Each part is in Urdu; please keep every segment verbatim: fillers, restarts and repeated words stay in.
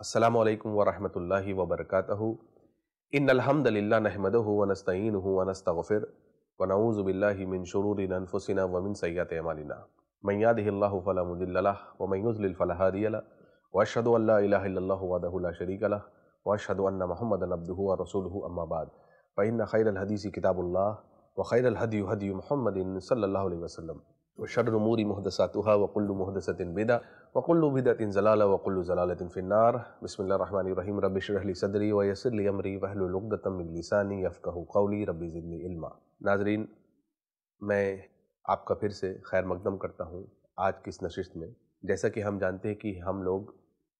السلام علیکم ورحمۃ اللہ وبرکاتہ ان الحمد للہ نحمدہ ونستعینہ ونستغفر ونعوذ باللہ من شرور انفسنا ومن سیئات اعمالنا من یہدہ اللہ فلا مضل لہ ومن یضلل فلا ہادی لہ واشہد ان لا الہ الا اللہ وحدہ لا شریک لہ واشہد ان محمدا عبدہ ورسولہ اما بعد فإن خیر الحدیث کتاب اللہ وخیر الہدی ہدی محمد صلی اللہ علیہ وسلم وشر الامور محدثاتها وكل محدثة بدعة وكل بدعة ضلالة وكل ضلالة في النار بسم الله الرحمن الرحیم رب اشرح لي صدری ويسر لي امری واحلل عقدة من لسانی یفقهوا قولی رب زدنی علما۔ ناظرین، میں آپ کا پھر سے خیر مقدم کرتا ہوں آج کی اس نشست میں۔ جیسا کہ ہم جانتے ہیں کہ ہم لوگ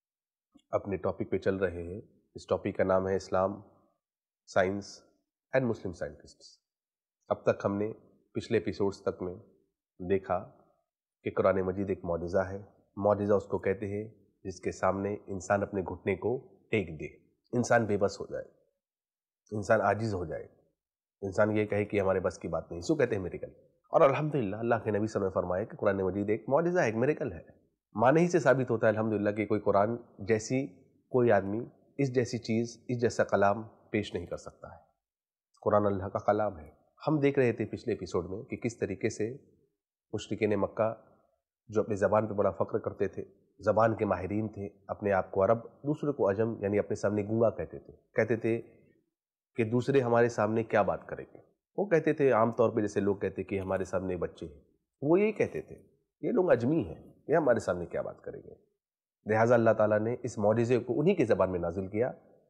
اپنے ٹاپک پہ چل رہے ہیں۔ اس ٹاپک کا نام ہے اسلام، سائنس اینڈ مسلم سائنٹسٹس۔ اب تک ہم نے پچھلے ایپیسوڈز تک میں دیکھا کہ قرآن مجید ایک معجزہ ہے۔ معجزہ اس کو کہتے ہیں جس کے سامنے انسان اپنے گھٹنے کو ٹیک دے، انسان بے بس ہو جائے، انسان عاجز ہو جائے، انسان یہ کہے کہ ہمارے بس کی بات نہیں، سو کہتے ہیں میریکل۔ اور الحمدللہ اللہ کے نبی صلی اللہ علیہ وسلم نے فرمایا کہ قرآن مجید ایک معجزہ ہے، ایک میریکل ہے۔ معنی ہی سے ثابت ہوتا ہے الحمدللہ کہ کوئی قرآن جیسی کوئی آدمی اس جیسی چیز، اس جیسا کلام پیش نہیں کر سکتا ہے۔ قرآن اللہ کا کلام ہے۔ ہم دیکھ رہے تھے پچھلے ایپیسوڈ میں کہ کس طریقے سے مشرکین مکہ جو اپنی زبان پہ بڑا فخر کرتے تھے، زبان کے ماہرین تھے، اپنے آپ کو عرب، دوسرے کو عجم یعنی اپنے سامنے گونگا کہتے تھے کہتے تھے کہ دوسرے ہمارے سامنے کیا بات کریں گے۔ وہ کہتے تھے عام طور پہ جیسے لوگ کہتے کہ ہمارے سامنے بچے ہیں، وہ یہی کہتے تھے یہ لوگ اجمی ہیں، یہ ہمارے سامنے کیا بات کریں گے۔ لہٰذا اللہ تعالیٰ نے اس معجزے کو انہی کی زبان میں نازل کیا،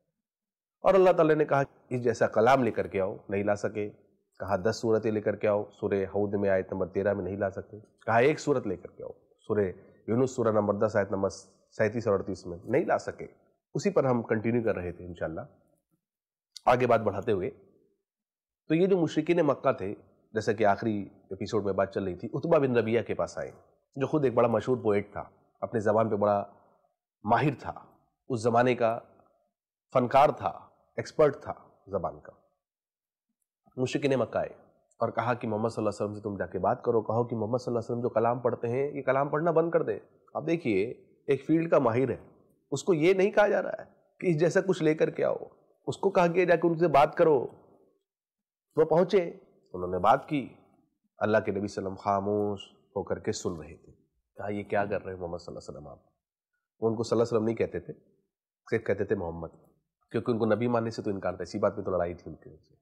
اور اللہ تعالیٰ نے کہا اس جیسا کلام لے کر کے آؤ، نہیں لا سکے۔ کہا دس صورتیں لے کر کے آؤ، سورہ حود میں آیت نمبر تیرہ میں نہیں لا سکے۔ کہا ایک صورت لے کر کے آؤ، سورہ یونس سورہ نمبر دس آیت نمبر سینتیس اور اڑتیس میں نہیں لا سکے۔ اسی پر ہم کنٹینیو کر رہے تھے انشاءاللہ آگے بات بڑھاتے ہوئے۔ تو یہ جو مشرکین مکہ تھے، جیسا کہ آخری ایپیسوڈ میں بات چل رہی تھی، عتبہ بن ربیعہ کے پاس آئے، جو خود ایک بڑا مشہور پوئٹ تھا، اپنے زبان پہ بڑا ماہر تھا، اس زمانے کا فنکار تھا، ایکسپرٹ تھا زبان کا۔ مشرکین مکہ آئے اور کہا کہ محمد صلی اللہ علیہ وسلم سے تم جا کے بات کرو، کہو کہ محمد صلی اللہ علیہ وسلم جو کلام پڑھتے ہیں یہ کلام پڑھنا بند کر دیں۔ اب دیکھیے ایک فیلڈ کا ماہر ہے، اس کو یہ نہیں کہا جا رہا ہے کہ اس جیسا کچھ لے کر کے آؤ، اس کو کہا کہ جا کے ان سے بات کرو۔ وہ پہنچے، انہوں نے بات کی، اللہ کے نبی صلی اللہ علیہ وسلم خاموش ہو کر کے سن رہے تھے۔ کہا یہ کیا کر رہے ہیں محمد صلی اللہ علیہ وسلم آپ؟ وہ ان کو صلی اللہ علیہ وسلم نہیں کہتے تھے، صرف کہتے تھے محمد، کیونکہ ان کو نبی ماننے سے تو انکار تھا، اسی بات میں تو لڑائی تھی ان کے سے۔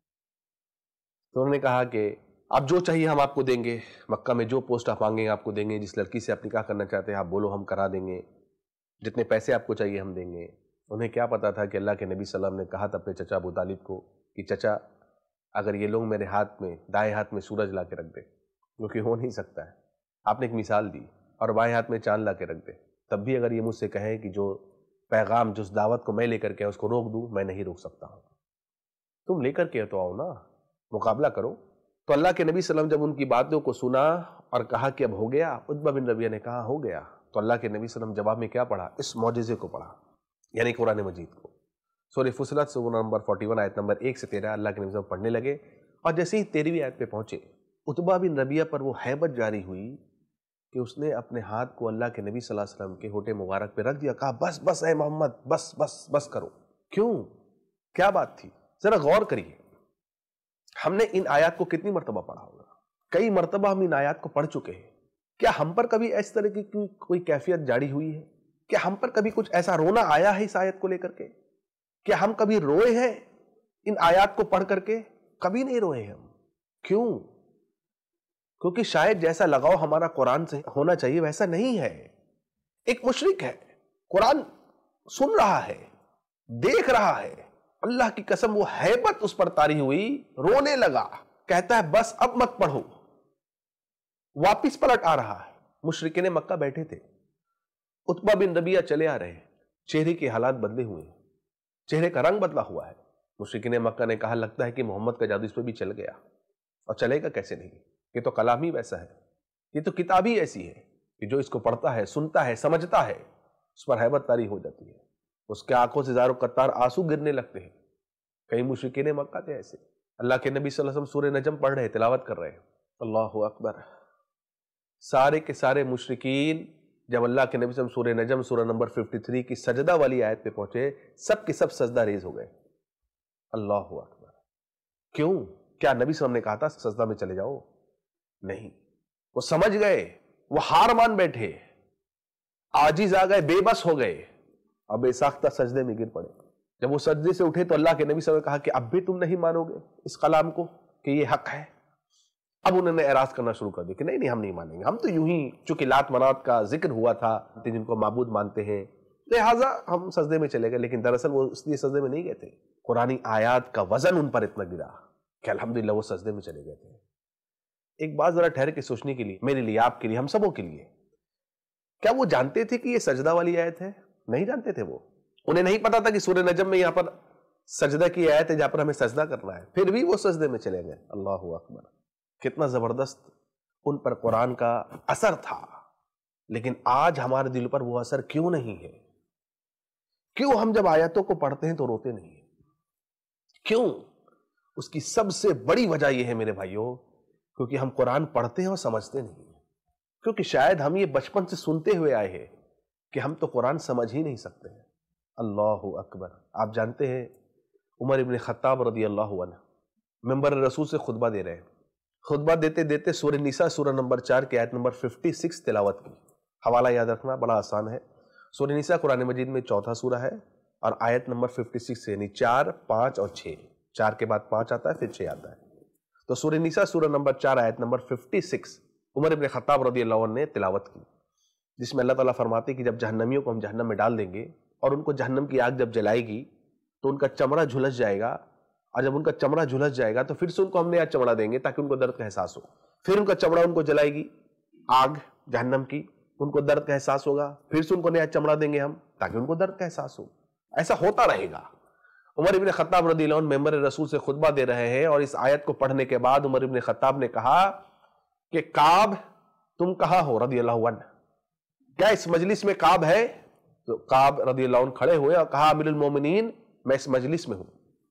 تو انہوں نے کہا کہ آپ جو چاہیے ہم آپ کو دیں گے، مکہ میں جو پوسٹ آپ مانگیں گے آپ کو دیں گے، جس لڑکی سے آپ نکاح کرنا چاہتے ہیں آپ بولو ہم کرا دیں گے، جتنے پیسے آپ کو چاہیے ہم دیں گے۔ انہیں کیا پتا تھا کہ اللہ کے نبی صلی اللہ علیہ وسلم نے کہا تھا اپنے چچا ابو طالب کو کہ چچا اگر یہ لوگ میرے ہاتھ میں دائیں ہاتھ میں سورج لا کے رکھ دے، کیونکہ ہو نہیں سکتا ہے، آپ نے ایک مثال دی، اور بائیں ہاتھ میں چاند لا کے رکھ دے، تب بھی اگر یہ مجھ سے کہیں کہ جو پیغام جس دعوت کو میں لے کر کے اس کو روک دوں، میں نہیں روک سکتا ہوں۔ تم لے کر کے تو آؤ نا، مقابلہ کرو۔ تو اللہ کے نبی صلی اللہ علیہ وسلم جب ان کی باتوں کو سنا اور کہا کہ اب ہو گیا، عتبہ بن ربیعہ نے کہا ہو گیا، تو اللہ کے نبی صلی اللہ علیہ وسلم جواب میں کیا پڑھا؟ اس معجزے کو پڑھا، یعنی قرآن مجید کو۔ سورہ فصلت سورہ نمبر اکیالیس آیت نمبر ایک سے تیرہ اللہ کے نبی صلی اللہ علیہ وسلم پڑھنے لگے، اور جیسے ہی تیرہویں آیت پہ پہنچے، عتبہ بن ربیعہ پر وہ ہیبت جاری ہوئی کہ اس نے اپنے ہاتھ کو اللہ کے نبی صلی اللہ علیہ وسلم کے ہوٹے مبارک پہ رکھ دیا، کہا بس بس اے محمد، بس بس بس کرو۔ کیوں؟ کیا بات تھی؟ ذرا غور کریے۔ ہم نے ان آیات کو کتنی مرتبہ پڑھا ہوگا؟ کئی مرتبہ ہم ان آیات کو پڑھ چکے ہیں۔ کیا ہم پر کبھی اس طرح کی کوئی کیفیت جاری ہوئی ہے؟ کیا ہم پر کبھی کچھ ایسا رونا آیا ہے اس آیت کو لے کر کے؟ کیا ہم کبھی روئے ہیں ان آیات کو پڑھ کر کے؟ کبھی نہیں روئے ہم۔ کیوں؟ کیونکہ شاید جیسا لگاؤ ہمارا قرآن سے ہونا چاہیے ویسا نہیں ہے۔ ایک مشرک ہے، قرآن سن رہا ہے، دیکھ رہا ہے، اللہ کی قسم وہ ہیبت اس پر طاری ہوئی، رونے لگا، کہتا ہے بس اب مت پڑھو، واپس پلٹ آ رہا ہے۔ مشرکین مکہ بیٹھے تھے، عتبہ بن ربیعہ چلے آ رہے ہیں، چہرے کے حالات بدلے ہوئے ہیں، چہرے کا رنگ بدلا ہوا ہے۔ مشرکین مکہ نے کہا لگتا ہے کہ محمد کا جادو اس پہ بھی چل گیا، اور چلے گا کیسے نہیں، یہ تو کلام ہی ویسا ہے، یہ تو کتاب ہی ایسی ہے کہ جو اس کو پڑھتا ہے، سنتا ہے، سمجھتا ہے، اس پر ہیبت طاری ہو جاتی ہے، اس کے آنکھوں سے زاروں قطار آنسو گرنے لگتے ہیں۔ کئی مشرکین مکہ تھے ایسے۔ اللہ کے نبی صلی اللہ علیہ وسلم سورہ نجم پڑھ رہے، تلاوت کر رہے ہیں، اللہ اکبر، سارے کے سارے مشرکین جب اللہ کے نبی صلی اللہ علیہ وسلم سورہ نجم سورہ نمبر ترپن کی سجدہ والی آیت پہ پہنچے، سب کے سب سجدہ ریز ہو گئے۔ اللہ اکبر۔ کیوں؟ کیا نبی صلی اللہ علیہ وسلم نے کہا تھا سجدہ میں چلے جاؤ؟ نہیں، وہ سمجھ گئے، وہ ہار مان بیٹھے، عاجز آ گئے، بے بس ہو گئے اور بے ساختہ سجدے میں گر پڑے۔ جب وہ سجدے سے اٹھے تو اللہ کے نبی صلی اللہ علیہ وسلم نے کہا کہ اب بھی تم نہیں مانو گے اس کلام کو کہ یہ حق ہے؟ اب انہوں نے اعراض کرنا شروع کر دیا کہ نہیں نہیں ہم نہیں مانیں گے، ہم تو یوں ہی، چونکہ لات منات کا ذکر ہوا تھا جن کو معبود مانتے ہیں لہٰذا ہم سجدے میں چلے گئے، لیکن دراصل وہ اس لیے سجدے میں نہیں گئے تھے، قرآنی آیات کا وزن ان پر اتنا گرا کہ الحمدللہ وہ سجدے میں چلے گئے تھے۔ ایک بات ذرا ٹھہر کے سوچنے کے لیے، میرے لیے، آپ کے لیے، ہم سبوں کے لیے، کیا وہ جانتے تھے کہ یہ سجدہ والی آیت ہے؟ نہیں جانتے تھے۔ وہ انہیں نہیں پتا تھا کہ سورہ نجم میں یہاں پر سجدہ کی آیت ہے جہاں پر ہمیں سجدہ کرنا ہے، پھر بھی وہ سجدے میں چلے گئے۔ اللہ اکبر، کتنا زبردست ان پر قرآن کا اثر تھا۔ لیکن آج ہمارے دل پر وہ اثر کیوں نہیں ہے؟ کیوں ہم جب آیتوں کو پڑھتے ہیں تو روتے نہیں ہیں؟ کیوں؟ اس کی سب سے بڑی وجہ یہ ہے میرے بھائیوں، کیونکہ ہم قرآن پڑھتے ہیں اور سمجھتے نہیں ہیں، کیونکہ شاید ہم یہ بچپن سے سنتے ہوئے آئے ہیں کہ ہم تو قرآن سمجھ ہی نہیں سکتے ہیں۔ اللہ اکبر۔ آپ جانتے ہیں عمر ابن خطاب رضی اللہ عنہ ممبر رسول سے خطبہ دے رہے ہیں، خطبہ دیتے دیتے سورہ نساء سورہ نمبر چار کی آیت نمبر چھپن تلاوت کی۔ حوالہ یاد رکھنا بڑا آسان ہے، سورہ نساء قرآن مجید میں چوتھا سورہ ہے اور آیت نمبر چھپن یعنی چار، پانچ اور چھ، چار کے بعد پانچ آتا ہے پھر چھ آتا ہے۔ تو سورہ نساء سورہ نمبر چار آیت نمبر چھپن عمر ابن خطاب رضی اللہ عنہ نے تلاوت کی، جس میں اللہ تعالیٰ فرماتے کہ جب جہنمیوں کو ہم جہنم میں ڈال دیں گے اور ان کو جہنم کی آگ جب جلائے گی تو ان کا چمڑا جھلس جائے گا، اور جب ان کا چمڑا جھلس جائے گا تو پھر سے ان کو ہم نیا چمڑا دیں گے تاکہ ان کو درد کا احساس ہو، پھر ان کا چمڑا ان کو جلائے گی آگ جہنم کی، ان کو درد کا احساس ہوگا، پھر سے ان کو نیا چمڑا دیں گے ہم تاکہ ان کو درد کا احساس ہو۔ ایسا ہوتا رہے گا۔ عمر ابن خطاب رضی اللہ عنہ ممبر رسول سے خطبہ دے رہے ہیں اور اس آیت کو پڑھنے کے بعد عمر ابن خطاب نے کہا کہ کعب تم کہاں ہو رضی اللہ عنہ؟ کیا اس مجلس میں کعب ہے؟ تو کعب رضی اللہ عنہ کھڑے ہوئے اور کہا امیر المومنین میں اس مجلس میں ہوں۔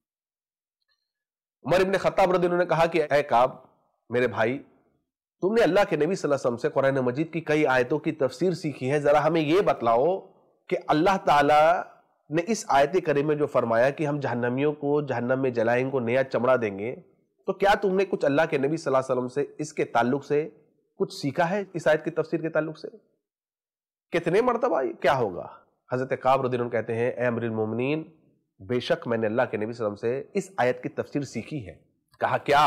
عمر ابن خطاب رضی اللہ عنہ نے کہا کہ اے کعب میرے بھائی، تم نے اللہ کے نبی صلی اللہ علیہ وسلم سے قرآن مجید کی کئی آیتوں کی تفسیر سیکھی ہے، ذرا ہمیں یہ بتلاؤ کہ اللہ تعالیٰ نے اس آیت کریمہ میں جو فرمایا کہ ہم جہنمیوں کو جہنم میں جلائیں گے، کو نیا چمڑا دیں گے، تو کیا تم نے کچھ اللہ کے نبی صلی اللہ علیہ وسلم سے اس کے تعلق سے کچھ سیکھا ہے؟ اس آیت کی تفسیر کے تعلق سے کتنے مرتبہ کیا ہوگا؟ حضرت کعب رضی اللہ عنہ کہتے ہیں اے امیر المومنین، بے شک میں نے اللہ کے نبی صلی اللہ علیہ وسلم سے اس آیت کی تفسیر سیکھی ہے۔ کہا کیا؟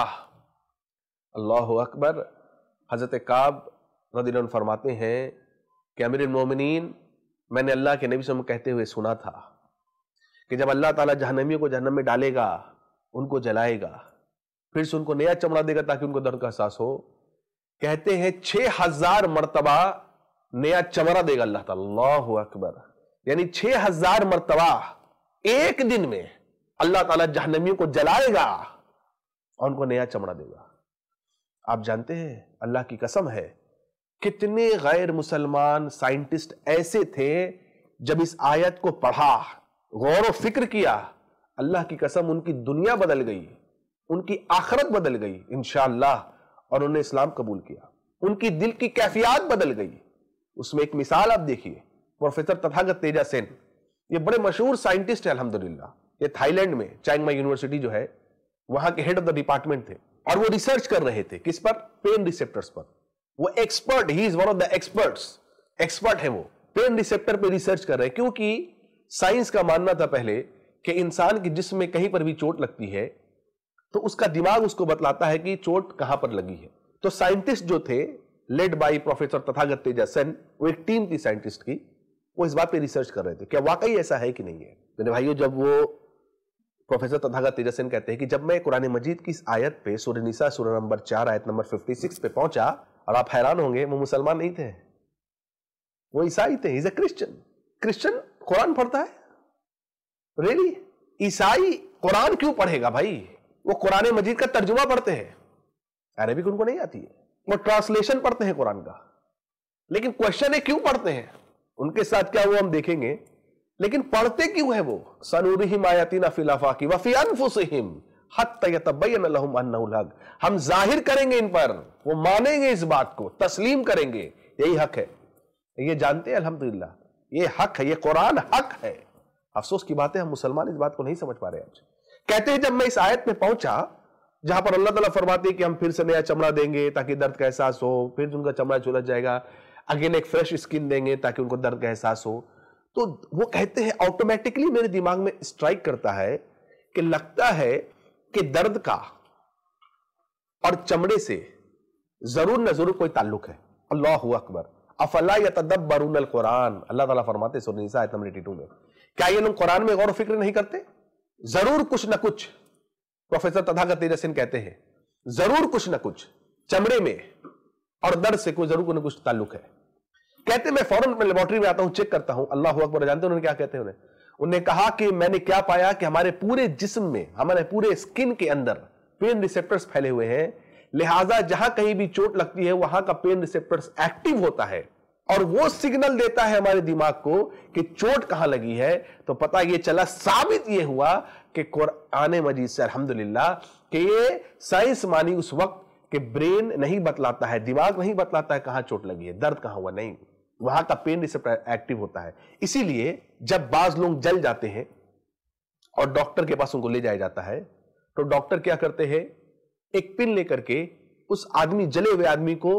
اللہ اکبر۔ حضرت کعب رضی اللہ عنہ فرماتے ہیں کہ امیر المومنین میں نے اللہ کے نبی صلی اللہ علیہ وسلم کہتے ہوئے سنا تھا کہ جب اللہ تعالیٰ جہنمیوں کو جہنم میں ڈالے گا، ان کو جلائے گا، پھر سے ان کو نیا چمڑا دے گا تاکہ ان کو درد کا احساس ہو، کہتے ہیں چھ ہزار مرتبہ نیا چمڑا دے گا اللہ تعالیٰ۔ اللہ اکبر۔ یعنی چھ ہزار مرتبہ ایک دن میں اللہ تعالیٰ جہنمیوں کو جلائے گا اور ان کو نیا چمڑا دے گا۔ آپ جانتے ہیں اللہ کی قسم ہے کتنے غیر مسلمان سائنٹسٹ ایسے تھے جب اس آیت کو پڑھا، غور و فکر کیا، اللہ کی قسم ان کی دنیا بدل گئی، ان کی آخرت بدل گئی انشاءاللہ، اور انہوں نے اسلام قبول کیا، ان کی دل کی کیفیات بدل گئی۔ اس میں ایک مثال آپ دیکھیے، پروفیسر تتھاگت تیجا سین، یہ بڑے مشہور سائنٹسٹ ہیں الحمدللہ، یہ تھائی لینڈ میں چانگ مائی یونیورسٹی جو ہے وہاں کے ہیڈ آف دا ڈپارٹمنٹ تھے، اور وہ ریسرچ کر رہے تھے کس پر؟ پین ریسپٹرز پر۔ وہ expert, he is one of the experts, expert ہے وہ، پین ریسپٹر پہ ریسرچ کر رہے ہیں، کیونکہ سائنس کا ماننا تھا پہلے کہ انسان کے جسم میں کہیں پر بھی چوٹ لگتی ہے تو اس کا دماغ اس کو بتلاتا ہے کہ چوٹ کہاں پر لگی ہے۔ تو سائنٹسٹ جو تھے لیڈ بائی پروفیسر تتھاگت تیجا سین، وہ ایک ٹیم تھی سائنٹسٹ کی، وہ اس بات پہ ریسرچ کر رہے تھے کیا واقعی ایسا ہے کہ نہیں ہے۔ میرے بھائیو، جب وہ پروفیسر تتھاگت تیجا سین کہتے ہیں کہ جب میں قرآن مجید کی اس آیت پہ سورہ نساء سورہ نمبر چار آیت نمبر چھپن پہ پہنچا، اور آپ حیران ہوں گے وہ مسلمان نہیں تھے، وہ عیسائی تھے، ہی از اے کرسچن۔ کرسچن قرآن پڑھتا ہے؟ ریلی؟ عیسائی قرآن کیوں پڑھے گا بھائی؟ وہ قرآن مجید کا ترجمہ پڑھتے ہیں، عربک ان کو نہیں آتی ہے، وہ ٹرانسلیشن پڑھتے ہیں قرآن کا، لیکن کوشچن ہے کیوں پڑھتے ہیں؟ ان کے ساتھ کیا وہ ہم دیکھیں گے، لیکن پڑھتے کیوں ہیں وہ؟ سنورہم آیاتنا فی الآفاق وفی انفسہم حتی یتبین لہم انہ الحق، ہم ظاہر کریں گے ان پر، وہ مانیں گے اس بات کو، تسلیم کریں گے، یہی حق ہے۔ یہ جانتے ہیں الحمدللہ یہ حق ہے, یہ قرآن حق ہے. افسوس کی بات ہے ہم مسلمان اس بات کو نہیں سمجھ پا رہے آج. کہتے ہیں جب میں اس آیت میں پہنچا جہاں پر اللہ تعالیٰ فرماتے ہیں کہ ہم پھر سے نیا چمڑا دیں گے تاکہ درد کا احساس ہو, پھر ان کا چمڑا چلج جائے گا, اگین ایک فریش اسکن دیں گے تاکہ ان کو درد کا احساس ہو, تو وہ کہتے ہیں آٹومیٹکلی میرے دماغ میں اسٹرائک کرتا ہے کہ لگتا ہے کہ درد کا اور چمڑے سے ضرور نہ ضرور کوئی تعلق ہے. اللہ اکبر. افلا یتدبرون القرآن, اللہ تعالیٰ فرماتے ہیں سورہ نساء آیت نمبر بائیس میں, کیا یہ لوگ قرآن میں غور و فکر نہیں کرتے؟ ضرور کچھ نہ کچھ, پروفیسر تتھاگت تیجس سنگھ کہتے ہیں ضرور کچھ نہ کچھ چمڑے میں اور درد سے کوئی ضرور کچھ تعلق ہے. کہتے ہیں میں فوراً اپنے لیبارٹری میں آتا ہوں, چیک کرتا ہوں. اللہ اکبر. جانتے ہیں انہوں نے کیا کہتے ہیں؟ انہیں انہوں نے کہا کہ میں نے کیا پایا کہ ہمارے پورے جسم میں, ہمارے پورے اسکن کے اندر پین ریسپٹرز پھیلے ہوئے ہیں, لہٰذا جہاں کہیں بھی چوٹ لگتی ہے وہاں کا پین ریسپٹرز ایکٹیو ہوتا ہے اور وہ سگنل دیتا ہے ہمارے دماغ کو کہ چوٹ کہاں لگی ہے. تو پتہ یہ چلا, ثابت یہ ہوا کہ قرآن مجید سے الحمدللہ کہ یہ سائنس مانی اس وقت کہ برین نہیں بتلاتا ہے, دماغ نہیں بتلاتا ہے کہاں چوٹ لگی ہے, درد کہاں ہوا, نہیں, وہاں کا پین ریسپٹر ایکٹیو ہوتا ہے. اسی لیے جب بعض لوگ جل جاتے ہیں اور ڈاکٹر کے پاس ان کو لے جایا جاتا ہے تو ڈاکٹر کیا کرتے ہیں, ایک پن لے کر کے اس آدمی, جلے ہوئے آدمی کو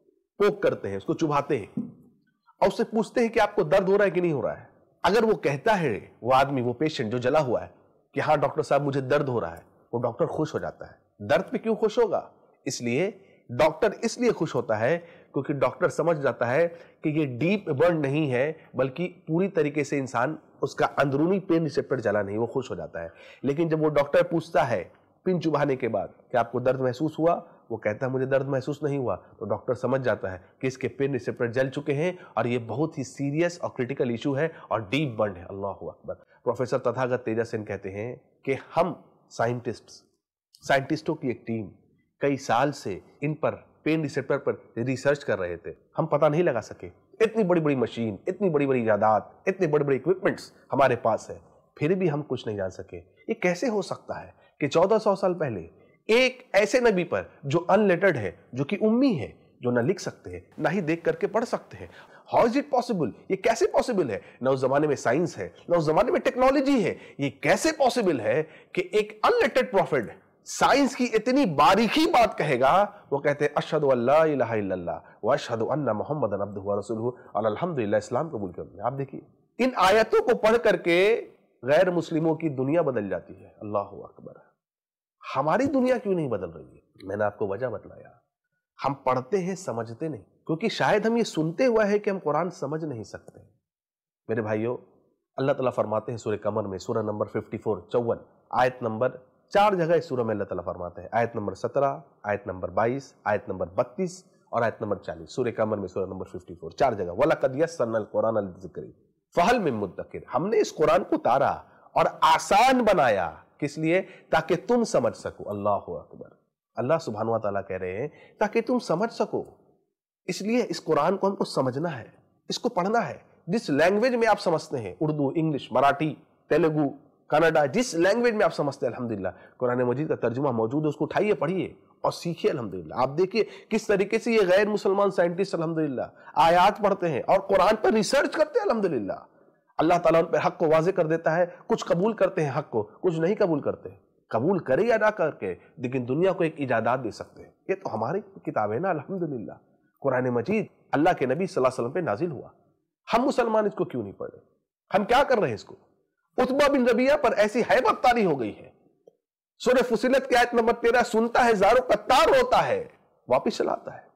پوک کرتے ہیں, اس کو چبھاتے ہیں اور اس سے پوچھتے ہیں کہ آپ کو درد ہو رہا ہے کہ نہیں ہو رہا ہے. اگر وہ کہتا ہے, وہ آدمی, وہ پیشنٹ جو جلا ہوا ہے, کہ ہاں ڈاکٹر صاحب مجھے درد ہو رہا ہے, وہ ڈاکٹر خوش ہو جاتا ہے. درد پہ کیوں خوش ہوگا؟ اس لیے ڈاکٹر اس لیے خوش ہوتا ہے کیونکہ ڈاکٹر سمجھ جاتا ہے کہ یہ ڈیپ برن نہیں ہے بلکہ پوری طریقے سے انسان اس کا اندرونی پین ریسپٹر جلا نہیں, وہ خوش ہو جاتا ہے. لیکن جب وہ ڈاکٹر پوچھتا ہے پن چبھانے کے بعد کہ آپ کو درد محسوس ہوا, وہ کہتا ہے مجھے درد محسوس نہیں ہوا, تو ڈاکٹر سمجھ جاتا ہے کہ اس کے پین ریسپٹر جل چکے ہیں اور یہ بہت ہی سیریس اور کریٹیکل ایشو ہے اور ڈیپ برن ہے. اللہ اکبر. پروفیسر تتھاگت تیجس سنگھ کہتے ہیں کہ ہم سائنٹسٹ سائنٹسٹوں کی ایک ٹیم کئی سال سے ان پر پین ریسپٹر پر ریسرچ کر رہے تھے, ہم پتہ نہیں لگا سکے. اتنی بڑی بڑی مشین, اتنی بڑی بڑی ایجادات, اتنے بڑے بڑے اکوپمنٹس ہمارے پاس ہے, پھر بھی ہم کچھ نہیں جان سکے. یہ کیسے ہو سکتا ہے کہ چودہ سو سال پہلے ایک ایسے نبی پر جو ان لیٹرڈ ہے, جو کہ امی ہے, جو نہ لکھ سکتے ہیں نہ ہی دیکھ کر کے پڑھ سکتے ہیں, ہاؤ از اٹ پاسبل, یہ کیسے پاسبل ہے؟ نہ اس زمانے میں سائنس ہے, نہ اس زمانے میں ٹیکنالوجی ہے, یہ کیسے پاسبل ہے کہ ایک ان لیٹرڈ پروفٹ سائنس کی اتنی باریکی بات کہے گا؟ وہ کہتے ہیں اشہد ان لا الہ الا اللہ واشہد ان محمد عبدہ ورسولہ اور الحمدللہ اسلام قبول کر لیا. آپ دیکھیے ان آیتوں کو پڑھ کر کے غیر مسلموں کی دنیا بدل جاتی ہے. اللہ اکبر. ہماری دنیا کیوں نہیں بدل رہی ہے؟ میں نے آپ کو وجہ بتلایا, ہم پڑھتے ہیں سمجھتے نہیں, کیونکہ شاید ہم یہ سنتے ہوا ہے کہ ہم قرآن سمجھ نہیں سکتے. میرے بھائیو, اللہ تعالیٰ فرماتے ہیں سورہ قمر میں, سورہ نمبر چون, چون آیت نمبر چار جگہ اس سورہ میں اللہ تعالیٰ فرماتے ہیں, آیت نمبر سترہ, آیت نمبر بائیس, آیت نمبر بتیس اور آیت نمبر چالیس. سورہ قمر میں سورہ نمبر چون, چار جگہ. وَلَقَدْ يَسَّرْنَا الْقُرْآنَ لِلذِّكْرِ فَهَلْ مِن مُدَّكِرٍ. ہم نے اس قرآن کو اتارا اور آسان بنایا, کس لیے؟ تاکہ تم سمجھ سکو. اللہ اکبر. اللہ سبحانہ وتعالیٰ کہہ رہے ہیں تاکہ تم سمجھ سکو. اس لیے اس قرآن کو ہم کو سمجھنا ہے, اس کو پڑھنا ہے. جس لینگویج میں آپ سمجھتے ہیں, اردو, انگلش, مراٹھی, تیلگو, کناڈا, جس لینگویج میں آپ سمجھتے ہیں, الحمدللہ قرآن مجید کا ترجمہ موجود ہے, اس کو اٹھائیے, پڑھیے اور سیکھیے. الحمدللہ آپ دیکھیے کس طریقے سے یہ غیر مسلمان سائنٹسٹ الحمدللہ آیات پڑھتے ہیں اور قرآن پر ریسرچ کرتے ہیں. الحمدللہ اللہ تعالیٰ ان پہ حق کو واضح کر دیتا ہے. کچھ قبول کرتے ہیں حق کو, کچھ نہیں قبول کرتے. قبول کرے یا نہ کر کے, لیکن دنیا کو ایک ایجادات دے سکتے ہیں. یہ تو ہماری کتاب ہے نا. الحمدللہ قرآن مجید اللہ کے نبی صلی اللہ علیہ وسلم پہ نازل ہوا. ہم مسلمان اس کو کیوں نہیں پڑھ رہے؟ ہم کیا کر رہے ہیں اس کو؟ عتبہ بن ربیعہ پر ایسی ہیبت طاری ہو گئی ہے. سورہ فصلت کی آیت نمبر تیرہ, سنتا ہے زاروں کا تار ہوتا ہے, واپس چلاتا ہے.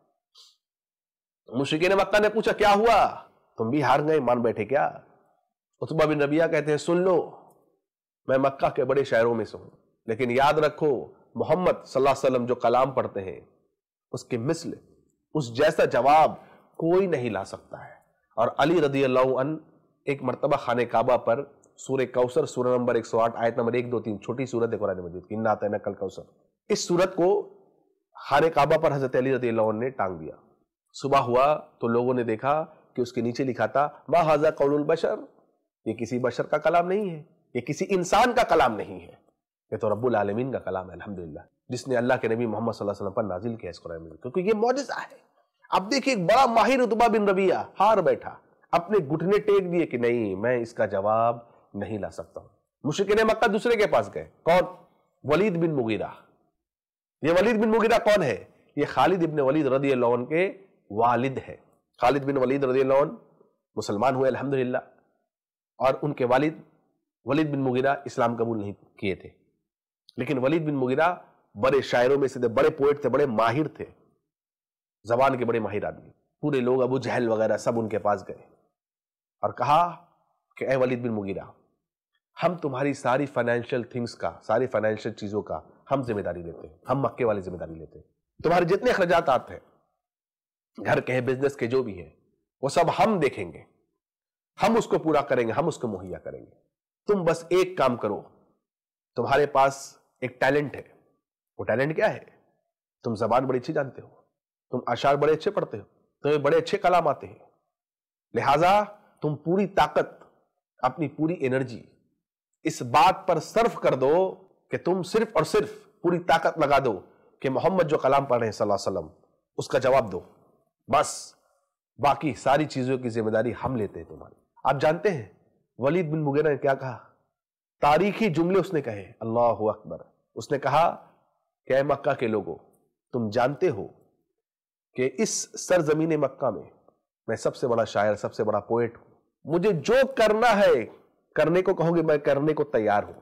مشرکین مکہ نے پوچھا کیا ہوا, تم بھی ہار گئے, مان بیٹھے کیا؟ عتبہ بن ربیعہ کہتے ہیں سن لو, میں مکہ کے بڑے شاعروں میں سے ہوں, لیکن یاد رکھو محمد صلی اللہ علیہ وسلم جو کلام پڑھتے ہیں اس کے مثل, اس جیسا جواب کوئی نہیں لا سکتا ہے. اور علی رضی اللہ عنہ ایک مرتبہ خانہ کعبہ پر سورہ کوثر, سورہ نمبر ایک سو آٹھ, آیت نمبر ایک دو تین, چھوٹی سورت ہے قرآن مجید کی, اِنَّا أَعْطَيْنَاكَ الْكَوْثَرَ, اس سورت کو خانہ کعبہ پر حضرت علی رضی اللہ عنہ نے ٹانگ دیا. صبح ہوا تو لوگوں نے دیکھا کہ اس کے نیچے لکھا تھا ما ھذا قول البشر, یہ کسی بشر کا کلام نہیں ہے, یہ کسی انسان کا کلام نہیں ہے, یہ تو رب العالمین کا کلام ہے. الحمدللہ جس نے اللہ کے نبی محمد صلی اللہ علیہ وسلم پر نازل کیا اس قرآن مجید, کیونکہ یہ معجزہ ہے. اب دیکھیں ایک بڑا ماہر عتبہ بن ربیعہ ہار بیٹھا, اپنے گھٹنے ٹیک دیے کہ نہیں میں اس کا جواب نہیں لا سکتا ہوں. مشرکین مکہ دوسرے کے پاس گئے, کون؟ ولید بن مغیرہ. یہ ولید بن مغیرہ کون ہے؟ یہ خالد ابن ولید رضی اللہ عنہ کے والد ہے. خالد بن ولید رضی اللہ عنہ مسلمان ہوئے الحمدللہ, اور ان کے والد ولید بن مغیرہ اسلام قبول نہیں کیے تھے. لیکن ولید بن مغیرہ بڑے شاعروں میں سے تھے, بڑے پوئٹ تھے, بڑے ماہر تھے, زبان کے بڑے ماہر آدمی. پورے لوگ ابو جہل وغیرہ سب ان کے پاس گئے اور کہا کہ اے ولید بن مغیرہ, ہم تمہاری ساری فائنینشیل تھنگس کا, ساری فائنینشیل چیزوں کا ہم ذمہ داری لیتے ہیں, ہم مکے والی ذمہ داری لیتے ہیں. تمہارے جتنے اخراجات آتے ہیں گھر کے ہیں, بزنس کے جو بھی ہیں, وہ سب ہم دیکھیں گے, ہم اس کو پورا کریں گے, ہم اس کو مہیا کریں گے. تم بس ایک کام کرو, تمہارے پاس ایک ٹیلنٹ ہے. وہ ٹیلنٹ کیا ہے؟ تم زبان بڑی اچھی جانتے ہو, تم اشعار بڑے اچھے پڑھتے ہو, تمہیں بڑے اچھے کلام آتے ہیں, لہٰذا تم پوری طاقت, اپنی پوری انرجی اس بات پر صرف کر دو کہ تم صرف اور صرف پوری طاقت لگا دو کہ محمد جو کلام پڑھ رہے ہیں صلی اللہ علیہ وسلم اس کا جواب دو. بس باقی ساری چیزوں کی ذمہ داری ہم لیتے ہیں تمہاری. آپ جانتے ہیں ولید بن مغیرہ نے کیا کہا؟ تاریخی جملے اس نے کہے, اللہ اکبر. اس نے کہا کہ اے مکہ کے لوگوں, تم جانتے ہو کہ اس سرزمین مکہ میں میں سب سے بڑا شاعر, سب سے بڑا پوئٹ ہوں. مجھے جو کرنا ہے کرنے کو کہو گے میں کرنے کو تیار ہوں,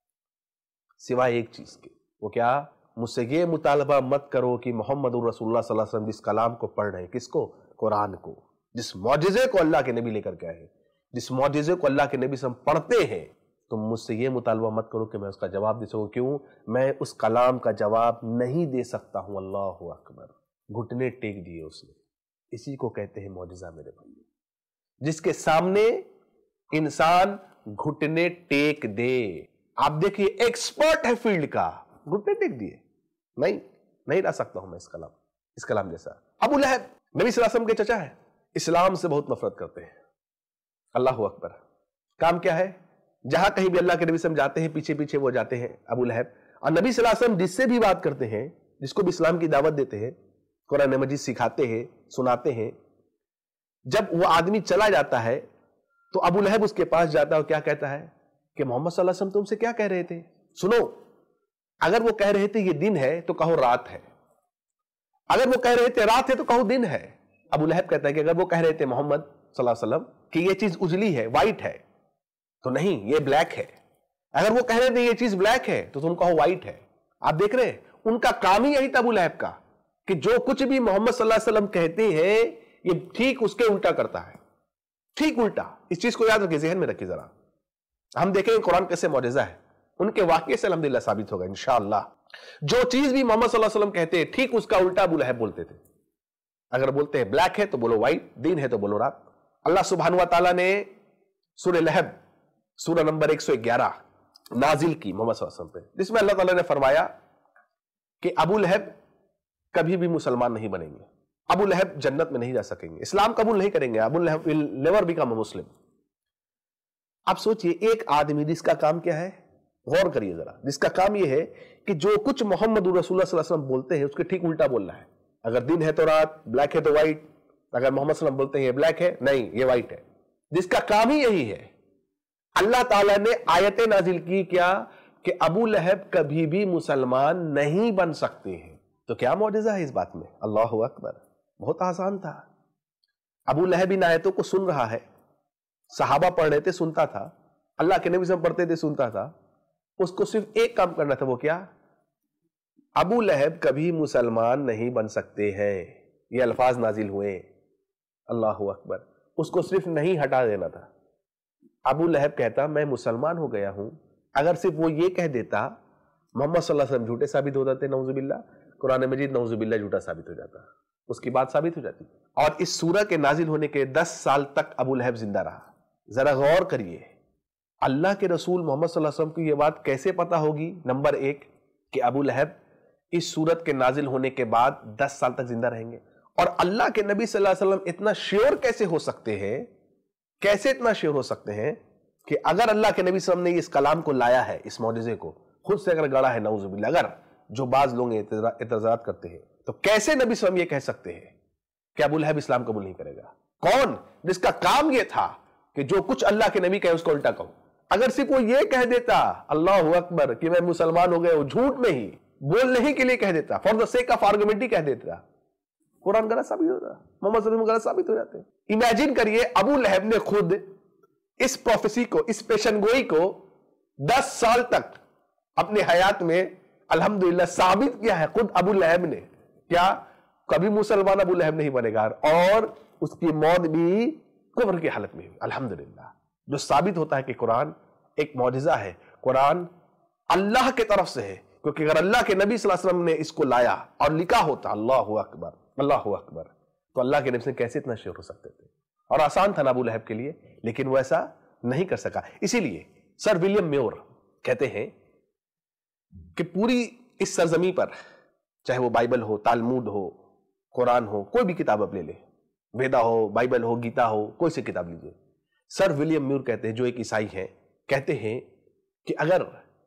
سوائے ایک چیز کے. وہ کیا؟ مجھ سے یہ مطالبہ مت کرو کہ محمد رسول اللہ صلی اللہ علیہ وسلم جس کلام کو پڑھ رہے ہیں, کس کو؟ قرآن کو, جس معجزے کو اللہ کے نبی لے کر کے آئے ہیں, جس معجزے کو اللہ کے نبی صلی اللہ علیہ وسلم پڑھتے ہیں, تم مجھ سے یہ مطالبہ مت کرو کہ میں اس کا جواب دے سکوں. کیوں؟ میں اس کلام کا جواب نہیں دے سکتا ہوں. اللہ اکبر. گھٹنے ٹیک دیے اس نے. اسی کو کہتے ہیں معجزہ میرے بھائی, جس کے سامنے انسان گھٹنے ٹیک دے. آپ دیکھیے ایکسپرٹ ہے فیلڈ کا, گھٹنے ٹیک دیے, نہیں نہیں لا سکتا ہوں میں اس کلام اس کلام جیسا. ابو لہب نبی صلی اللہ علیہ وسلم کے چچا ہے, اسلام سے بہت نفرت کرتے ہیں. اللہ اکبر. کام کیا ہے؟ جہاں کہیں بھی اللہ کے نبی صلی اللہ علیہ وسلم جاتے ہیں پیچھے پیچھے وہ جاتے ہیں ابو لہب. اور نبی صلی اللہ علیہ وسلم جس سے بھی بات کرتے ہیں, جس کو بھی اسلام کی دعوت دیتے ہیں, قرآن مجید سکھاتے ہیں, سناتے ہیں, جب وہ آدمی چلا جاتا ہے تو ابو لہب اس کے پاس جاتا ہے اور کیا کہتا ہے کہ محمد صلی اللہ علیہ وسلم تم سے کیا کہہ رہے تھے؟ سنو, اگر وہ کہہ رہے تھے یہ دن ہے تو کہو رات ہے, اگر وہ کہہ رہے تھے رات ہے تو کہو دن ہے. ابو لہب کہتا ہے کہ اگر وہ کہہ رہے تھے محمد صلی اللہ علیہ وسلم کہ یہ چیز اجلی ہے, وائٹ ہے, تو نہیں یہ بلیک ہے. اگر وہ کہہ رہے تھے یہ چیز بلیک ہے تو تم کہو وائٹ ہے. آپ دیکھ رہے ہیں ان کا کام ہی یہی تھا ابو لہب کا, کہ جو کچھ بھی محمد صلی اللہ علیہ وسلم کہتے ہیں یہ ٹھیک اس کے الٹا کرتا ہے, ٹھیک الٹا. اس چیز کو یاد رکھیے, ذہن میں رکھیے ذرا. ہم دیکھیں قرآن کیسے معجزہ ہے, ان کے واقعے سے الحمدللہ ثابت ہوگا انشاءاللہ. جو چیز بھی محمد صلی اللہ علیہ وسلم کہتے ہیں ٹھیک اس کا الٹا ابو لہب بولتے تھے. اگر بولتے ہیں بلیک ہے تو بولو وائٹ, دن ہے تو بولو رات. اللہ سبحانہ و تعالیٰ نے سورہ لہب سورہ نمبر ایک سو گیارہ نازل کی محمد صلی اللہ علیہ وسلم پہ, جس میں اللہ تعالیٰ نے فرمایا کہ ابو لہب کبھی بھی مسلمان نہیں بنیں گے, ابو لہب جنت میں نہیں جا سکیں گے, اسلام قبول نہیں کریں گے, ابو لہب will never become a Muslim. آپ سوچئے ایک آدمی جس کا کام کیا ہے, غور کریے ذرا, جس کا کام یہ ہے کہ جو کچھ محمد رسول اللہ صلی اللہ علیہ وسلم بولتے ہیں اس کے ٹھیک الٹا بولنا ہے. اگر دن ہے تو رات, بلیک ہے تو وائٹ. اگر محمد صلی اللہ علیہ وسلم بولتے ہیں یہ بلیک ہے, نہیں یہ وائٹ ہے. جس کا کام ہی یہی ہے. اللہ تعالیٰ نے آیتیں نازل کی کیا کہ ابو لہب کبھی بھی مسلمان نہیں بن سکتے ہیں. تو کیا معجزہ ہے اس بات میں؟ اللہ اکبر. بہت آسان تھا. ابو لہب ان آیتوں کو سن رہا ہے, صحابہ پڑھ رہے تھے, سنتا تھا, اللہ کے نبی سے پڑھتے تھے, سنتا تھا. اس کو صرف ایک کام کرنا تھا, وہ کیا؟ ابو لہب کبھی مسلمان نہیں بن سکتے ہیں, یہ الفاظ نازل ہوئے. اللہ اکبر. اس کو صرف نہیں ہٹا دینا تھا. ابو لہب کہتا میں مسلمان ہو گیا ہوں. اگر صرف وہ یہ کہہ دیتا محمد صلی اللہ علیہ وسلم جھوٹے ثابت ہو جاتے, نعوذ باللہ, قرآن مجید نعوذ باللہ جھوٹا ثابت ہو جاتا, اس کی بات ثابت ہو جاتی. اور اس سورہ کے نازل ہونے کے دس سال تک ابو لہب زندہ رہا. ذرا غور کریے, اللہ کے رسول محمد صلی اللہ علیہ وسلم کو یہ بات کیسے پتا ہوگی؟ نمبر ایک کہ ابو لہب اس سورت کے نازل ہونے کے بعد دس سال تک زندہ رہیں گے. اور اللہ کے نبی صلی اللہ علیہ وسلم اتنا شیور کیسے ہو سکتے ہیں, کیسے اتنا شیور ہو سکتے ہیں کہ اگر اللہ کے نبی صلی اللہ علیہ وسلم نے اس کلام کو لایا ہے, اس معجزے کو خود سے اگر گڑا ہے, نعوذ باللہ, اگر جو بعض لوگ اعتراضات کرتے ہیں, تو کیسے نبی صلی اللہ علیہ وسلم یہ کہہ سکتے ہیں کہ ابو لہب اسلام قبول نہیں کرے گا؟ کون جس کا کام یہ تھا کہ جو کچھ اللہ کے نبی کہے اس کو الٹا کہو؟ اگر صرف وہ یہ کہہ دیتا اللہ اکبر کہ میں مسلمان ہو گیا، وہ جھوٹ میں ہی بولنے کے لیے کہہ دیتا، for the sake of argument ہی کہہ دیتا، قرآن غلط ثابت ہوتا، محمد صلی اللہ علیہ وسلم غلط ثابت ہو جاتے۔ امیجن کریے ابو لہب نے خود اس پروفیسی کو، اس پیشن گوئی کو دس سال تک اپنے حیات میں الحمدللہ ثابت کیا ہے، خود ابو لہب نے، کیا کبھی مسلمان ابو لہب نہیں بنے گا، اور اس کی موت بھی کفر کی حالت میں ہوئی الحمدللہ، جو ثابت ہوتا ہے کہ قرآن ایک معجزہ ہے، قرآن اللہ کے طرف سے ہے، کیونکہ اگر اللہ کے نبی صلی اللہ علیہ وسلم نے اس کو لایا اور لکھا ہوتا اللہ اکبر اللہ اکبر، تو اللہ کے نبی سے کیسے اتنا شیئر ہو سکتے تھے؟ اور آسان تھا نا ابو لہب کے لیے، لیکن وہ ایسا نہیں کر سکا۔ اسی لیے سر ولیم میور کہتے ہیں کہ پوری اس سرزمین پر، چاہے وہ بائبل ہو، تالمود ہو، قرآن ہو، کوئی بھی کتاب آپ لے لیں، ویدا ہو، بائبل ہو، گیتا ہو، کوئی سی کتاب لیجئے، سر ولیم میور کہتے ہیں، جو ایک عیسائی ہیں، کہتے ہیں کہ اگر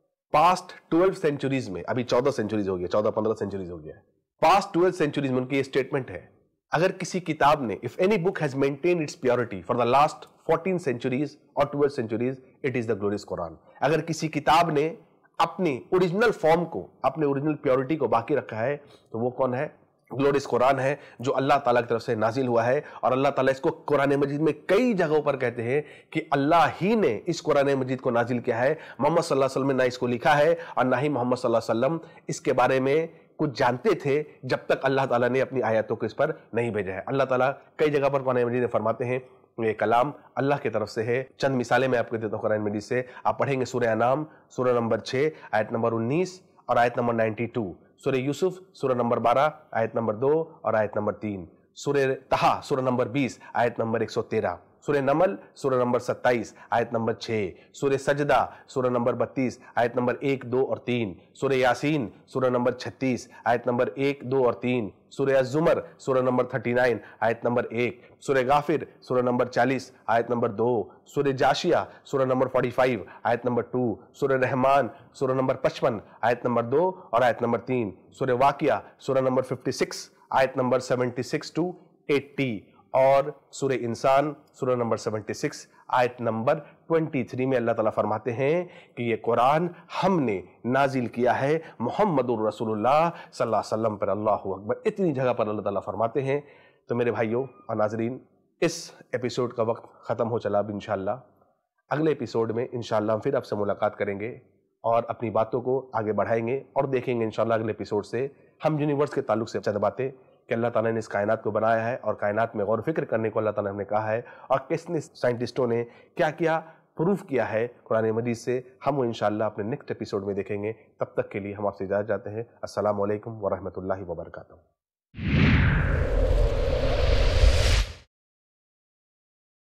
پاسٹ ٹویلو سینچوریز میں، ابھی چودہ سینچوریز ہو گیا، چودہ پندرہ سینچوریز ہو گیا، پاسٹ ٹویلو سینچوریز میں ان کی یہ سٹیٹمنٹ ہے، اگر کسی کتاب نے if any book has maintained its purity for the last fourteen centuries or twelve centuries, it is the glorious Quran۔ اگر کسی کتاب نے اپنی اوریجنل فارم کو، اپنے اوریجنل پیورٹی کو باقی رکھا ہے، تو وہ کون ہے؟ گلوریس قرآن ہے، جو اللہ تعالیٰ کی طرف سے نازل ہوا ہے، اور اللہ تعالیٰ اس کو قرآن مجید میں کئی جگہوں پر کہتے ہیں کہ اللہ ہی نے اس قرآن مجید کو نازل کیا ہے، محمد صلی اللہ علیہ وسلم نے نہ اس کو لکھا ہے، اور نہ ہی محمد صلی اللہ علیہ وسلم اس کے بارے میں کچھ جانتے تھے جب تک اللہ تعالیٰ نے اپنی آیاتوں کو اس پر نہیں بھیجا ہے۔ اللہ تعالیٰ کئی جگہ پر قرآن مجید میں فرماتے ہیں یہ کلام اللہ کی طرف سے ہے۔ چند مثالیں میں آپ کو دیتا ہوں قرآن مجید سے، آپ پڑھیں گے سورہ انعام سورہ نمبر چھ آیت نمبر انیس اور آیت نمبر نائنٹی ٹو، سورہ یوسف سورہ نمبر بارہ آیت نمبر دو اور آیت نمبر تین، سورہ طہ سورہ نمبر بیس آیت نمبر ایک سو تیرہ، سورہ نمل سورہ نمبر ستائیس آیت نمبر چھ، سورہ سجدہ سورہ نمبر بتیس آیت نمبر ایک دو اور تین، سورہ یاسین سورہ نمبر چھتیس آیت نمبر ایک دو اور تین، سورہ الزمر سورہ نمبر تھرٹی نائن آیت نمبر ایک، سورہ غافر سورہ نمبر چالیس آیت نمبر دو، سورہ جاشیہ سورہ نمبر فورٹی فائیو آیت نمبر ٹو، سورہ رحمان سورہ نمبر پچپن آیت نمبر دو اور آیت نمبر تین، سورہ واقعہ سورہ نمبر ففٹی سکس آیت نمبر سیونٹی سکس ٹو ایٹی، اور سورہ انسان سورہ نمبر سیونٹی سکس آیت نمبر ٹوینٹی تھری میں اللہ تعالیٰ فرماتے ہیں کہ یہ قرآن ہم نے نازل کیا ہے محمد الرسول اللہ صلی اللہ علیہ وسلم پر، اللہ اکبر، اتنی جگہ پر اللہ تعالیٰ فرماتے ہیں۔ تو میرے بھائیوں اور ناظرین، اس ایپیسوڈ کا وقت ختم ہو چلا، اب انشاءاللہ اگلے ایپیسوڈ میں انشاءاللہ ہم پھر آپ سے ملاقات کریں گے اور اپنی باتوں کو آگے بڑھائیں گے، اور دیکھیں گے انشاءاللہ اگلے ایپیسوڈ سے ہم یونیورس کے تعلق سے چند باتیں کہ اللہ تعالیٰ نے اس کائنات کو بنایا ہے، اور کائنات میں غور و فکر کرنے کو اللہ تعالیٰ نے کہا ہے، اور کتنے سائنٹسٹوں نے کیا کیا پروف کیا ہے قرآن مجید سے، ہم وہ انشاءاللہ اپنے نیکسٹ ایپیسوڈ میں دیکھیں گے۔ تب تک کے لیے ہم آپ سے اجازت چاہتے ہیں۔ السلام علیکم ورحمۃ اللہ وبرکاتہ۔